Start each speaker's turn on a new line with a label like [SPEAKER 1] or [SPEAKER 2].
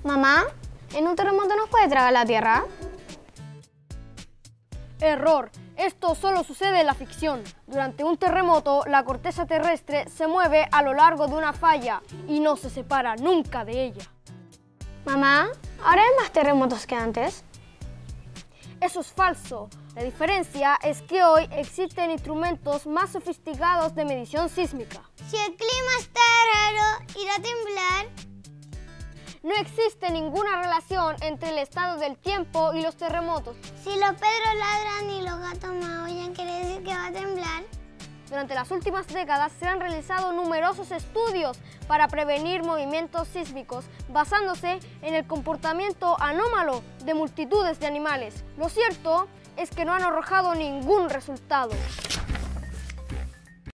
[SPEAKER 1] Mamá, ¿en un terremoto nos puede tragar la Tierra?
[SPEAKER 2] Error. Esto solo sucede en la ficción. Durante un terremoto, la corteza terrestre se mueve a lo largo de una falla y no se separa nunca de ella.
[SPEAKER 1] Mamá, ¿ahora hay más terremotos que antes?
[SPEAKER 2] Eso es falso. La diferencia es que hoy existen instrumentos más sofisticados de medición sísmica.
[SPEAKER 3] Si el clima está raro, ¿irá a temblar?
[SPEAKER 2] No existe ninguna relación entre el estado del tiempo y los terremotos.
[SPEAKER 3] Si los perros ladran y los gatos maullan, ¿quiere decir que va a temblar?
[SPEAKER 2] Durante las últimas décadas se han realizado numerosos estudios para prevenir movimientos sísmicos basándose en el comportamiento anómalo de multitudes de animales. Lo cierto es que no han arrojado ningún resultado.